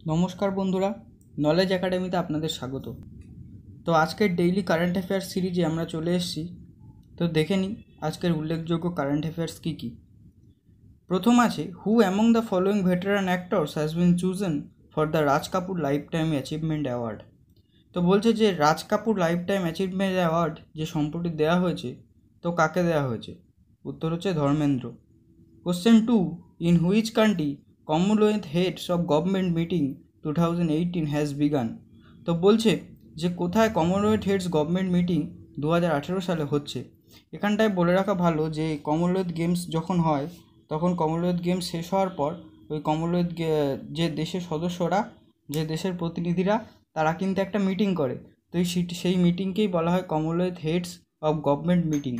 নমস্কার বন্ধুরা, নলেজ একাডেমিতে আপনাদের স্বাগত। তো আজকের ডেইলি কারেন্ট অ্যাফেয়ার্স সিরিজে আমরা চলে এসেছি। তো দেখে নিই আজকের উল্লেখযোগ্য কারেন্ট অ্যাফেয়ার্স কী কী। প্রথম আছে, who among the following veteran actors has been chosen for the Raj Kapoor lifetime achievement award. তো বলছে যে Raj Kapoor lifetime achievement award যে সম্প্রতি দেওয়া হয়েছে, তো কাকে দেওয়া হয়েছে? উত্তর হচ্ছে Dharmendra. Question 2, in which country Commonwealth heads of government meeting 2018 has began. তো বলছে যে কোথায় কমনওয়েলথ হেডস গভর্নমেন্ট মিটিং 2018 সালে হচ্ছে। এখানটায় বলে রাখা ভালো যে কমনওয়েলথ গেমস যখন হয় তখন কমনওয়েলথ গেমস শেষ হওয়ার পর ওই কমনওয়েলথ যে দেশের সদস্যরা, যে দেশের প্রতিনিধিরা, তারা কিন্তু একটা মিটিং করে। তো সেই মিটিংকেই বলা হয় Commonwealth heads of government meeting.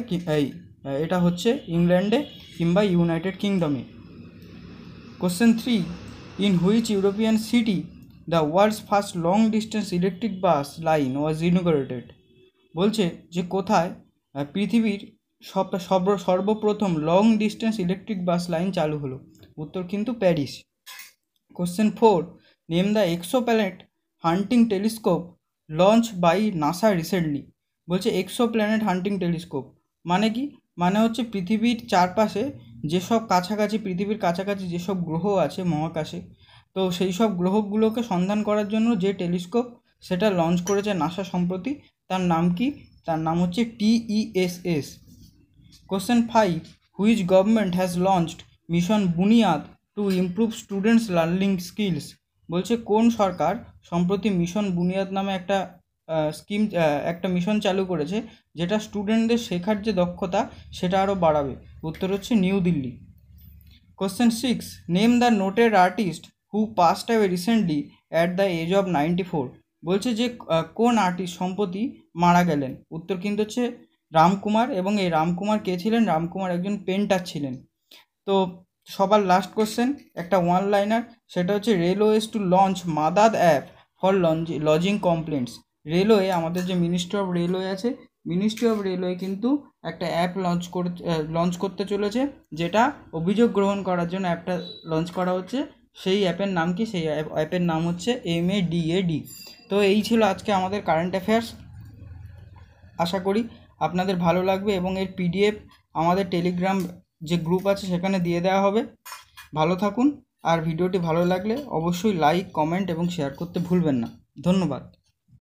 এটা হচ্ছে ইংল্যান্ডে কিংবা ইউনাইটেড কিংডমে। Question 3, in which European city the world's first long distance electric bus line was inaugurated. বলছে যে কোথায় পৃথিবীর সর্বপ্রথম long distance electric bus line চালু হলো। উত্তর কিন্তু Paris. Question 4, name the exoplanet hunting telescope launch by NASA recently. বলছে এক্সোপ্ল্যানেট হান্টিং টেলিস্কোপ মানে কি? মানে হচ্ছে পৃথিবীর চারপাশে যেসব পৃথিবীর কাছাকাছি যেসব গ্রহ আছে মহাকাশে, তো সেই সব গ্রহগুলোকে সন্ধান করার জন্য যে টেলিস্কোপ সেটা লঞ্চ করেছে নাসা সম্প্রতি। তার নাম কি? তার নাম হচ্ছে TESS। Question 5, which government has launched mission Buniyaad to improve students learning skills. বলছে কোন সরকার সম্প্রতি মিশন বুনিয়াদ নামে একটা মিশন চালু করেছে যেটা স্টুডেন্টদের শেখার যে দক্ষতা সেটা আরও বাড়াবে। উত্তর হচ্ছে New Delhi. Question 6, name the noted artist who passed away recently at the age of 94। বলছে যে কোন আর্টিস্ট সম্প্রতি মারা গেলেন। উত্তর কিন্তু হচ্ছে রামকুমার। এবং এই রামকুমার কে ছিলেন? রামকুমার একজন পেন্টার ছিলেন। তো সবার লাস্ট কোশ্চেন একটা ওয়ান লাইনার, সেটা হচ্ছে railways to launch Madad app for lodging complaints. Railway, আমাদের যে মিনিস্ট্রি অফ রেলওয়ে আছে, মিনিস্ট্রি অফ রেলওয়ে কিন্তু একটা অ্যাপ লঞ্চ করতে চলেছে, যেটা অভিযোগ গ্রহণ করার জন্য অ্যাপটা লঞ্চ করা হচ্ছে। সেই অ্যাপের নাম কি? সেই অ্যাপের নাম হচ্ছে MADAD। তো এই ছিল আজকে আমাদের কারেন্ট অ্যাফেয়ার্স। আশা করি আপনাদের ভালো লাগবে এবং এর PDF আমাদের টেলিগ্রাম যে গ্রুপ আছে সেখানে দিয়ে দেওয়া হবে। ভালো থাকুন, আর ভিডিওটি ভালো লাগলে অবশ্যই লাইক, কমেন্ট এবং শেয়ার করতে ভুলবেন না। ধন্যবাদ।